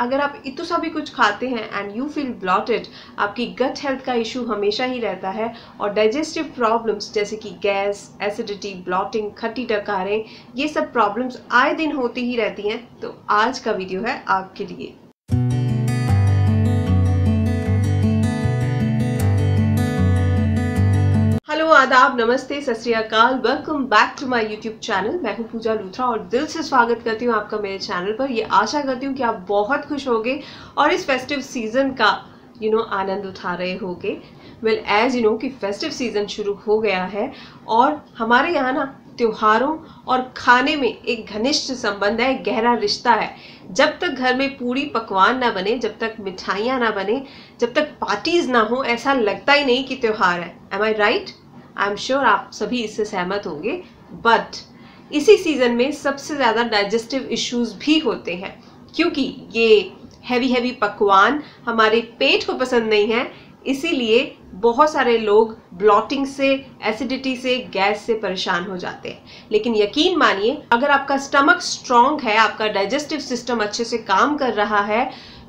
अगर आप इतना सा भी कुछ खाते हैं एंड यू फील ब्लॉटेड, आपकी गट हेल्थ का इशू हमेशा ही रहता है और डाइजेस्टिव प्रॉब्लम्स जैसे कि गैस, एसिडिटी, ब्लॉटिंग, खट्टी डकारें, ये सब प्रॉब्लम्स आए दिन होती ही रहती हैं, तो आज का वीडियो है आपके लिए। हेलो, आदाब, नमस्ते, सत श्री अकाल, welcome back to my YouTube channel. मैं हूं पूजा लूथरा और दिल से स्वागत करती हूं आपका मेरे चैनल पर। ये आशा करती हूं कि आप बहुत खुश होंगे और इस फेस्टिव सीजन का आनंद उठा रहे होंगे। वेल, एज यू नो कि फेस्टिव सीजन शुरू हो गया है और हमारे यहाँ ना त्योहारों और खाने में एक घनिष्ठ संबंध है, एक गहरा रिश्ता है। जब तक घर में पूरी पकवान ना बने, जब तक मिठाइयाँ ना बने, जब तक पार्टीज ना हो, ऐसा लगता ही नहीं कि त्योहार है। Am I right? I am sure आप सभी इससे सहमत होंगे। बट इसी सीजन में सबसे ज़्यादा डाइजेस्टिव इश्यूज भी होते हैं, क्योंकि ये हैवी पकवान हमारे पेट को पसंद नहीं है। इसीलिए बहुत सारे लोग ब्लॉटिंग से, एसिडिटी से, गैस से परेशान हो जाते हैं। लेकिन यकीन मानिए, अगर आपका स्टमक स्ट्रांग है, आपका डाइजेस्टिव सिस्टम अच्छे से काम कर रहा है,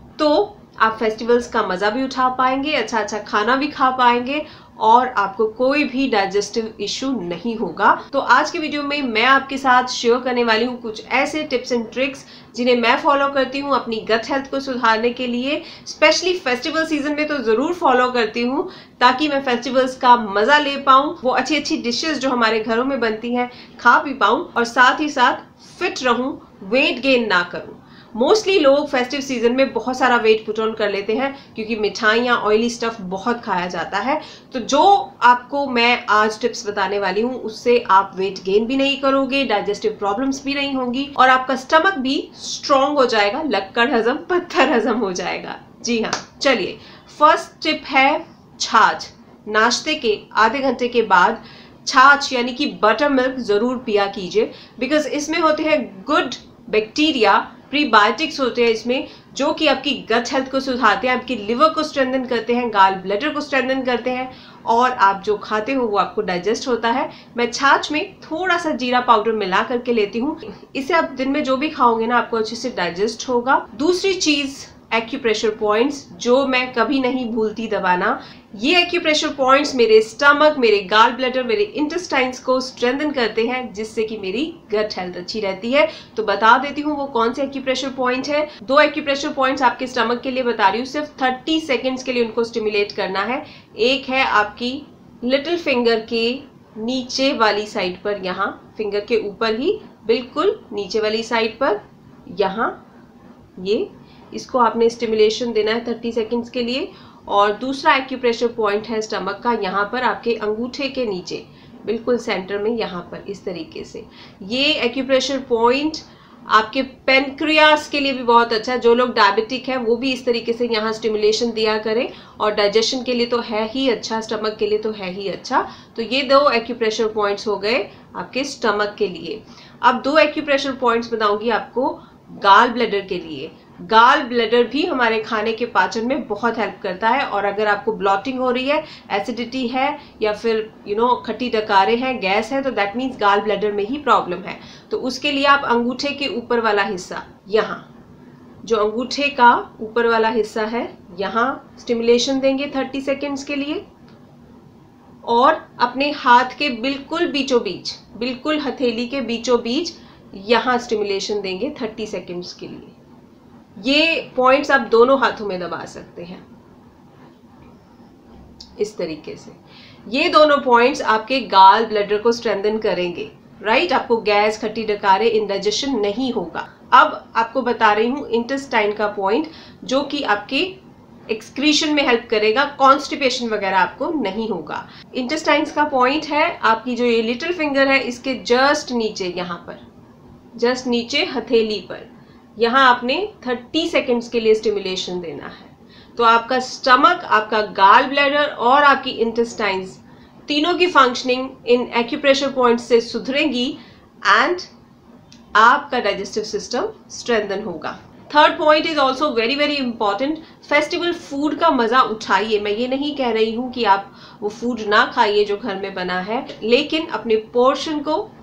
तो आप फेस्टिवल्स का मज़ा भी उठा पाएंगे, अच्छा खाना भी खा पाएंगे और आपको कोई भी डाइजेस्टिव इशू नहीं होगा। तो आज के वीडियो में मैं आपके साथ शेयर करने वाली हूँ कुछ ऐसे टिप्स एंड ट्रिक्स जिन्हें मैं फॉलो करती हूँ अपनी गट हेल्थ को सुधारने के लिए। स्पेशली फेस्टिवल सीजन में तो ज़रूर फॉलो करती हूँ, ताकि मैं फेस्टिवल्स का मज़ा ले पाऊँ, वो अच्छी डिशेस जो हमारे घरों में बनती हैं खा पी पाऊँ और साथ ही साथ फिट रहूँ, वेट गेन ना करूँ। मोस्टली लोग फेस्टिव सीजन में बहुत सारा वेट पुट ऑन कर लेते हैं क्योंकि मिठाइयाँ, ऑयली स्टफ बहुत खाया जाता है। तो जो आपको मैं आज टिप्स बताने वाली हूँ, उससे आप वेट गेन भी नहीं करोगे, डाइजेस्टिव प्रॉब्लम्स भी नहीं होंगी और आपका स्टमक भी स्ट्रॉन्ग हो जाएगा, लक्कड़ हजम, पत्थर हजम हो जाएगा। जी हाँ, चलिए, फर्स्ट टिप है छाछ। नाश्ते के आधे घंटे के बाद छाछ यानी कि बटर मिल्क जरूर पिया कीजिए, बिकॉज इसमें होते हैं गुड बैक्टीरिया, प्रीबायोटिक्स होते हैं इसमें, जो कि आपकी गट हेल्थ को सुधारते हैं, आपकी लिवर को स्ट्रेंथन करते हैं, गाल ब्लैडर को स्ट्रेंथन करते हैं और आप जो खाते हो वो आपको डाइजेस्ट होता है। मैं छाछ में थोड़ा सा जीरा पाउडर मिला करके लेती हूँ। इसे आप दिन में जो भी खाओगे ना, आपको अच्छे से डाइजेस्ट होगा। दूसरी चीज, एक्यूप्रेशर पॉइंट्स, जो मैं कभी नहीं भूलती दबाना। ये एक्यूप्रेशर पॉइंट्स मेरे स्टमक, मेरे गाल ब्लैडर, मेरे इंटेस्टाइन्स को स्ट्रेंथन करते हैं, जिससे कि मेरी गट हेल्थ अच्छी रहती है। तो बता देती हूँ वो कौन से एक्यूप्रेशर पॉइंट है। 2 एक्यूप्रेशर पॉइंट्स आपके स्टमक के लिए बता रही हूँ, सिर्फ 30 सेकेंड्स के लिए उनको स्टिमुलेट करना है। एक है आपकी लिटिल फिंगर के नीचे वाली साइड पर, यहाँ फिंगर के ऊपर ही बिल्कुल नीचे वाली साइड पर, यहाँ ये, इसको आपने स्टिमुलेशन देना है 30 सेकेंड्स के लिए। और दूसरा एक्यूप्रेशर पॉइंट है स्टमक का, यहाँ पर आपके अंगूठे के नीचे बिल्कुल सेंटर में, यहाँ पर इस तरीके से। ये एक्यूप्रेशर पॉइंट आपके पेनक्रियास के लिए भी बहुत अच्छा है। जो लोग डायबिटिक है वो भी इस तरीके से यहाँ स्टिमुलेशन दिया करें, और डाइजेशन के लिए तो है ही अच्छा, स्टमक के लिए तो है ही अच्छा। तो ये 2 एक्यूप्रेशर पॉइंट्स हो गए आपके स्टमक के लिए। अब 2 एक्यूप्रेशर पॉइंट्स बताऊंगी आपको गाल ब्लैडर के लिए। गाल ब्लैडर भी हमारे खाने के पाचन में बहुत हेल्प करता है, और अगर आपको ब्लॉटिंग हो रही है, एसिडिटी है, या फिर खट्टी डकारे हैं, गैस है, तो दैट मीन्स गाल ब्लैडर में ही प्रॉब्लम है। तो उसके लिए आप अंगूठे के ऊपर वाला हिस्सा, यहाँ जो अंगूठे का ऊपर वाला हिस्सा है, यहाँ स्टिमुलेशन देंगे 30 सेकेंड्स के लिए, और अपने हाथ के बिल्कुल बीचों बीच, बिल्कुल हथेली के बीचों बीच यहाँ स्टिमुलेशन देंगे 30 सेकेंड्स के लिए। ये पॉइंट्स आप दोनों हाथों में दबा सकते हैं इस तरीके से। ये दोनों पॉइंट्स आपके गाल ब्लैडर को स्ट्रेंथन करेंगे, राइट? आपको गैस, खट्टी डकारे, इंडाइजेशन नहीं होगा। अब आपको बता रही हूँ इंटेस्टाइन का पॉइंट, जो कि आपके एक्सक्रीशन में हेल्प करेगा, कॉन्स्टिपेशन वगैरह आपको नहीं होगा। इंटेस्टाइन्स का पॉइंट है आपकी जो ये लिटिल फिंगर है, इसके जस्ट नीचे, यहाँ पर जस्ट नीचे हथेली पर, यहाँ आपने 30 सेकेंड्स के लिए स्टिमुलेशन देना है। तो आपका स्टमक, आपका गाल ब्लैडर और आपकी इंटेस्टाइन्स, तीनों की फंक्शनिंग इन एक्यूप्रेशर पॉइंट्स से सुधरेगी एंड आपका डाइजेस्टिव सिस्टम स्ट्रेंथन होगा। Third point is also very important. Festival food का मजा उठाइए। मैं ये नहीं कह रही हूँ कि आप वो फूड ना खाइए जो घर में बना है, लेकिन अपने पोर्शन को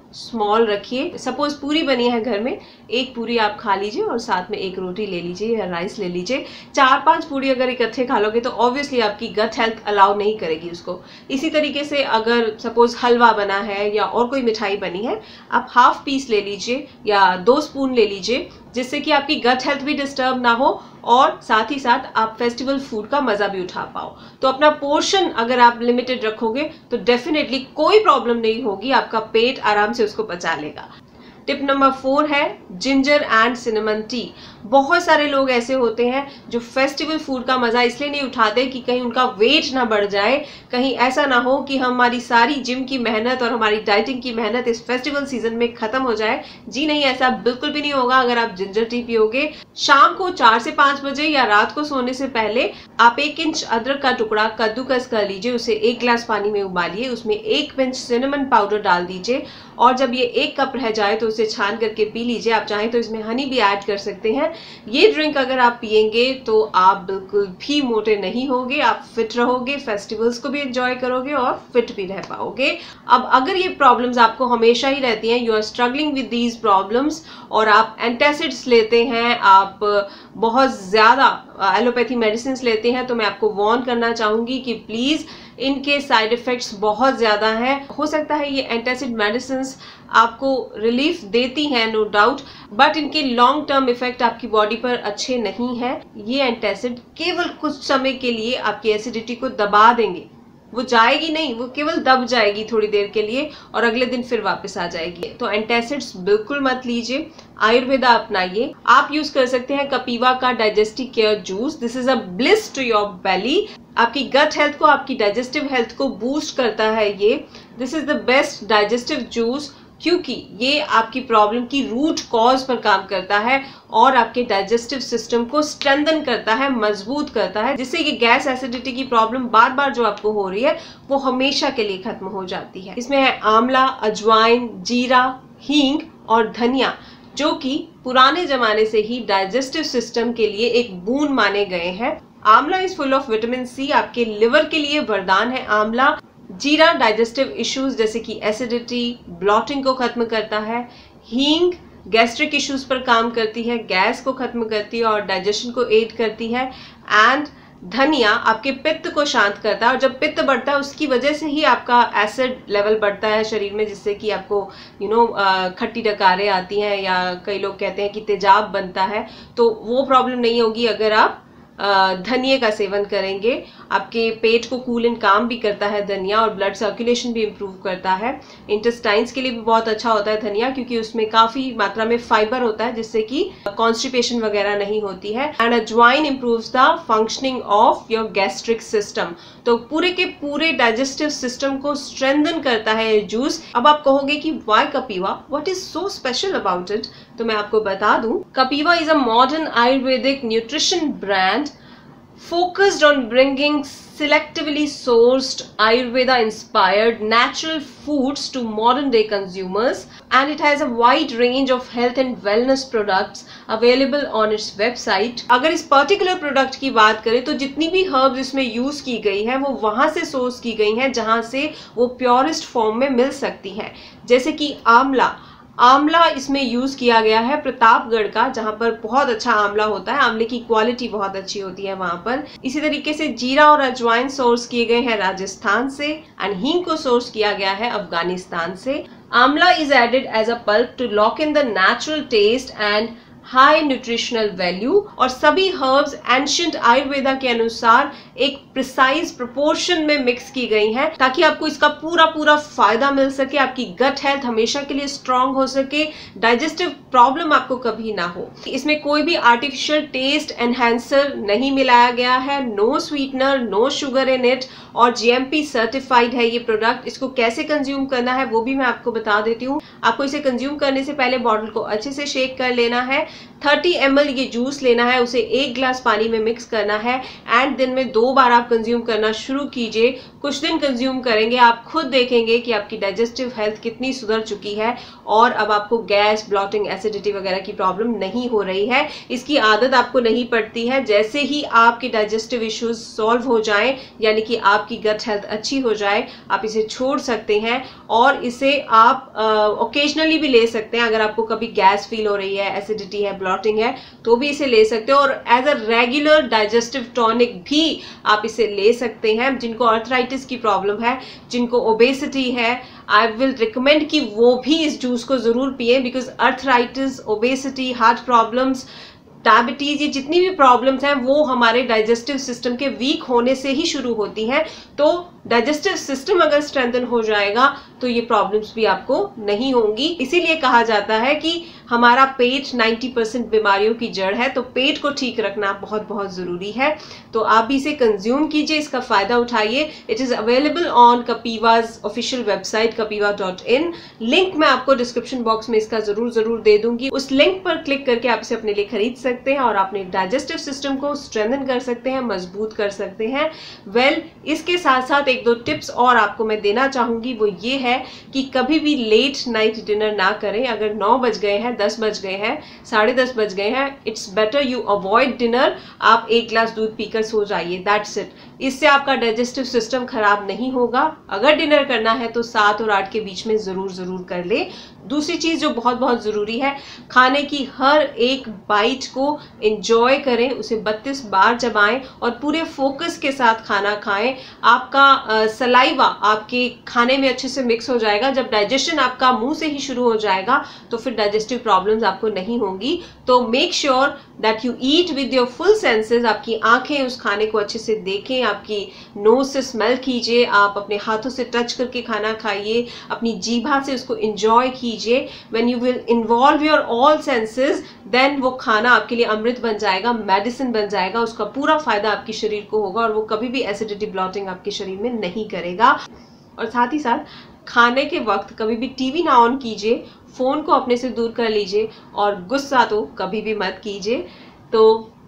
स्मॉल रखिए। सपोज पूरी बनी है घर में, एक पूरी आप खा लीजिए और साथ में एक रोटी ले लीजिए या राइस ले लीजिए। 4-5 पूरी अगर इकट्ठे खा लोगे तो ऑब्वियसली आपकी गट हेल्थ अलाउ नहीं करेगी उसको। इसी तरीके से अगर सपोज हलवा बना है या और कोई मिठाई बनी है, आप हाफ पीस ले लीजिए या 2 स्पून ले लीजिए, जिससे कि आपकी गट हेल्थ भी डिस्टर्ब ना हो और साथ ही साथ आप फेस्टिवल फूड का मजा भी उठा पाओ। तो अपना पोर्शन अगर आप लिमिटेड रखोगे तो डेफिनेटली कोई प्रॉब्लम नहीं होगी, आपका पेट आराम से उसको पचा लेगा। टिप नंबर 4 है जिंजर एंड सिनेमन टी। बहुत सारे लोग ऐसे होते हैं जो फेस्टिवल फूड का मजा इसलिए नहीं उठाते कि कहीं उनका वेट ना बढ़ जाए, कहीं ऐसा ना हो कि हमारी सारी जिम की मेहनत और हमारी डाइटिंग की मेहनत इस फेस्टिवल सीजन में खत्म हो जाए। जी नहीं, ऐसा बिल्कुल भी नहीं होगा अगर आप जिंजर टी पियोगे। शाम को 4 से 5 बजे या रात को सोने से पहले आप 1 इंच अदरक का टुकड़ा कद्दूकस कर लीजिए, उसे 1 गिलास पानी में उबालिए, उसमें 1 पिंच सिनेमन पाउडर डाल दीजिए और जब ये 1 कप रह जाए तो उसे छान करके पी लीजिए। आप चाहें तो इसमें हनी भी ऐड कर सकते हैं। ये ड्रिंक अगर आप पियेंगे तो आप बिल्कुल भी मोटे नहीं होगे, आप फिट रहोगे, फेस्टिवल्स को भी एंजॉय करोगे और फिट भी रह पाओगे। अब अगर ये प्रॉब्लम्स आपको हमेशा ही रहती हैं, you are struggling with these problems और आप एंटासिड्स लेते हैं, आप बहुत ज़्यादा एलोपैथी मेडिसिन लेते हैं, तो मैं आपको वार्न करना चाहूँगी कि प्लीज़ इनके साइड इफ़ेक्ट्स बहुत ज़्यादा हैं। हो सकता है ये एंटासिड मेडिसिन आपको रिलीफ देती हैं, नो डाउट, बट इनके लॉन्ग टर्म इफेक्ट आपकी बॉडी पर अच्छे नहीं है। ये एंटासिड केवल कुछ समय के लिए आपकी एसिडिटी को दबा देंगे, वो जाएगी नहीं, वो केवल दब जाएगी थोड़ी देर के लिए और अगले दिन फिर वापस आ जाएगी। तो एंटासिड्स बिल्कुल मत लीजिए, आयुर्वेदा अपनाइए। आप यूज कर सकते हैं कपीवा का digestive care juice. This is a bliss to your belly. आपकी गट हेल्थ को, आपकी डाइजेस्टिव हेल्थ को बूस्ट करता है ये। This is the best digestive juice क्योंकि ये आपकी प्रॉब्लम की रूट कॉज पर काम करता है और आपके डाइजेस्टिव सिस्टम को स्ट्रेंथन करता है, मजबूत करता है, जिससे ये गैस एसिडिटी की प्रॉब्लम बार बार जो आपको हो रही है वो हमेशा के लिए खत्म हो जाती है। इसमें है आंवला, अजवाइन, जीरा, हींग और धनिया, जो कि पुराने जमाने से ही डाइजेस्टिव सिस्टम के लिए एक बून माने गए हैं। Amla is full of vitamin C, आपके लिवर के लिए वरदान है आंवला। जीरा डाइजेस्टिव इश्यूज जैसे कि एसिडिटी, ब्लॉटिंग को खत्म करता है। हींग गैस्ट्रिक इश्यूज पर काम करती है, गैस को खत्म करती है और डाइजेशन को एड करती है। एंड धनिया आपके पित्त को शांत करता है और जब पित्त बढ़ता है उसकी वजह से ही आपका एसिड लेवल बढ़ता है शरीर में, जिससे कि आपको खट्टी डकारें आती हैं या कई लोग कहते हैं कि तेजाब बनता है। तो वो प्रॉब्लम नहीं होगी अगर आप धनिया का सेवन करेंगे। आपके पेट को कूल एंड काम भी करता है धनिया और ब्लड सर्कुलेशन भी इम्प्रूव करता है। इंटेस्टाइन्स के लिए भी बहुत अच्छा होता है धनिया, क्योंकि उसमें काफी मात्रा में फाइबर होता है जिससे कि कॉन्स्टिपेशन वगैरह नहीं होती है। And ajwain improves the functioning of your gastric system. तो पूरे के पूरे डाइजेस्टिव सिस्टम को स्ट्रेंथन करता है ये जूस। अब आप कहोगे कि why Kapiva, what is so special about it? तो मैं आपको बता दूं, Kapiva is a modern ayurvedic nutrition brand focused on bringing selectively sourced Ayurveda inspired natural foods to modern day consumers, and it has a wide range of health and wellness products available on its website. अगर इस particular product की बात करें तो जितनी भी herbs इसमें use की गई है वो वहां से सोर्स की गई हैं जहां से वो प्योरेस्ट फॉर्म में मिल सकती हैं। जैसे कि आंवला इसमें यूज किया गया है प्रतापगढ़ का, जहां पर बहुत अच्छा आंवला होता है, आंवले की क्वालिटी बहुत अच्छी होती है वहां पर। इसी तरीके से जीरा और अजवाइन सोर्स किए गए हैं राजस्थान से एंड हींग को सोर्स किया गया है अफगानिस्तान से। Amla is added as a pulp to lock in the natural taste and high nutritional value, और सभी हर्ब्स एंशिएंट आयुर्वेदा के अनुसार एक प्रिसाइज प्रोपोर्शन में मिक्स की गई हैं ताकि आपको इसका पूरा फायदा मिल सके, आपकी गट हेल्थ हमेशा के लिए स्ट्रांग हो सके, डाइजेस्टिव प्रॉब्लम आपको कभी ना हो। इसमें कोई भी आर्टिफिशियल टेस्ट एनहांसर नहीं मिलाया गया है, no sweetener, no sugar in it, और जीएमपी सर्टिफाइड है ये प्रोडक्ट। इसको कैसे कंज्यूम करना है वो भी मैं आपको बता देती हूँ। आपको इसे कंज्यूम करने से पहले बॉटल को अच्छे से शेक कर लेना है 30 ml ये जूस लेना है, उसे 1 ग्लास पानी में मिक्स करना है एंड दिन में 2 बार आप कंज्यूम करना शुरू कीजिए। कुछ दिन कंज्यूम करेंगे, आप खुद देखेंगे कि आपकी डाइजेस्टिव हेल्थ कितनी सुधर चुकी है और अब आपको गैस, ब्लॉटिंग, एसिडिटी वगैरह की प्रॉब्लम नहीं हो रही है। इसकी आदत आपको नहीं पड़ती है। जैसे ही आपके डाइजेस्टिव इश्यूज सॉल्व हो जाएं, यानी कि आपकी गट हेल्थ अच्छी हो जाए, आप इसे छोड़ सकते हैं और इसे आप ओकेजनली भी ले सकते हैं। अगर आपको कभी गैस फील हो रही है, एसिडिटी है, ब्लॉटिंग है, तो भी इसे ले सकते हो और as a regular digestive tonic भी आप इसे ले सकते हैं। जिनको आर्थराइटिस की प्रॉब्लम है, जिनको ओबेसिटी है, आई विल रिकमेंड कि वो भी इस जूस को जरूर पिए, because arthritis, obesity, heart problems, diabetes, ये जितनी भी प्रॉब्लम्स हैं वो हमारे डाइजेस्टिव सिस्टम के वीक होने से ही शुरू होती हैं। तो डाइजेस्टिव सिस्टम अगर स्ट्रेंथन हो जाएगा तो ये प्रॉब्लम्स भी आपको नहीं होंगी। इसीलिए कहा जाता है कि हमारा पेट 90% बीमारियों की जड़ है, तो पेट को ठीक रखना बहुत बहुत जरूरी है। तो आप भी इसे कंज्यूम कीजिए, इसका फायदा उठाइए। It is available on Kapiva's official website kapiva.in। Link मैं आपको डिस्क्रिप्शन बॉक्स में इसका जरूर दे दूंगी। उस लिंक पर क्लिक करके आप इसे अपने लिए खरीद सकते हैं और अपने डाइजेस्टिव सिस्टम को स्ट्रेंथन कर सकते हैं, मजबूत कर सकते हैं। इसके साथ साथ एक दो टिप्स और आपको मैं देना चाहूंगी, वो ये है कि कभी भी लेट नाइट डिनर ना करें। अगर 9 बज गए हैं, 10 बज गए हैं, 10:30 बज गए हैं, it's better you avoid dinner. आप 1 ग्लास दूध पीकर सो जाइए, दैट्स इट। इससे आपका डाइजेस्टिव सिस्टम खराब नहीं होगा। अगर डिनर करना है तो 7 और 8 के बीच में जरूर कर ले। दूसरी चीज जो बहुत बहुत जरूरी है, खाने की हर एक बाइट को एंजॉय करें, उसे 32 बार चबाएं और पूरे फोकस के साथ खाना खाएं। आपका सलाइवा आपके खाने में अच्छे से मिक्स हो जाएगा। जब डाइजेशन आपका मुंह से ही शुरू हो जाएगा तो फिर डाइजेस्टिव प्रॉब्लम्स आपको नहीं होंगी। तो make sure that you eat with your full senses. आपकी आंखें उस खाने को अच्छे से देखें, आपकी नोज से स्मेल कीजिए, आप अपने हाथों से टच करके खाना खाइए, अपनी जीभा से उसको एंजॉय कीजिए। When you will involve your all senses, then वो खाना आपके लिए अमृत बन जाएगा, मेडिसिन बन जाएगा। उसका पूरा फायदा आपके शरीर को होगा और वो कभी भी एसिडिटी, ब्लॉटिंग आपके शरीर में नहीं करेगा। और साथ ही साथ खाने के वक्त कभी भी टीवी ना ऑन कीजिए, फोन को अपने से दूर कर लीजिए और गुस्सा तो कभी भी मत कीजिए। तो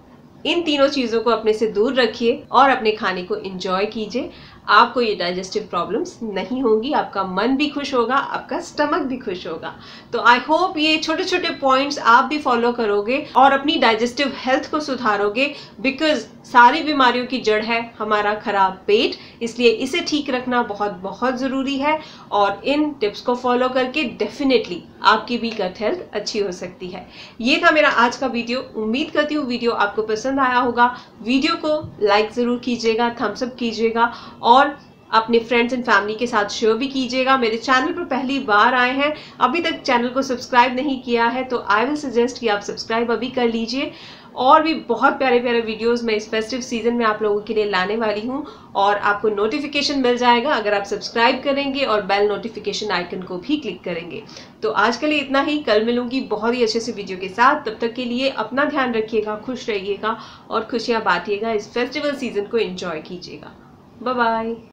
इन तीनों चीजों को अपने से दूर रखिए और अपने खाने को एंजॉय कीजिए। आपको ये डाइजेस्टिव प्रॉब्लम्स नहीं होंगी, आपका मन भी खुश होगा, आपका स्टमक भी खुश होगा। तो आई होप ये छोटे छोटे पॉइंट्स आप भी फॉलो करोगे और अपनी डाइजेस्टिव हेल्थ को सुधारोगे, बिकॉज सारी बीमारियों की जड़ है हमारा खराब पेट। इसलिए इसे ठीक रखना बहुत बहुत जरूरी है और इन टिप्स को फॉलो करके डेफिनेटली आपकी भी गट हेल्थ अच्छी हो सकती है। ये था मेरा आज का वीडियो। उम्मीद करती हूँ वीडियो आपको पसंद आया होगा। वीडियो को लाइक जरूर कीजिएगा, थम्स अप कीजिएगा और अपने फ्रेंड्स एंड फैमिली के साथ शेयर भी कीजिएगा। मेरे चैनल पर पहली बार आए हैं, अभी तक चैनल को सब्सक्राइब नहीं किया है, तो आई विल सजेस्ट कि आप सब्सक्राइब अभी कर लीजिए। और भी बहुत प्यारे प्यारे वीडियोस मैं इस फेस्टिव सीजन में आप लोगों के लिए लाने वाली हूँ और आपको नोटिफिकेशन मिल जाएगा अगर आप सब्सक्राइब करेंगे और बेल नोटिफिकेशन आइकन को भी क्लिक करेंगे। तो आज के लिए इतना ही, कल मिलूंगी बहुत ही अच्छे से वीडियो के साथ। तब तक के लिए अपना ध्यान रखिएगा, खुश रहिएगा और खुशियाँ बांटिएगा। इस फेस्टिवल सीजन को एंजॉय कीजिएगा। Bye bye.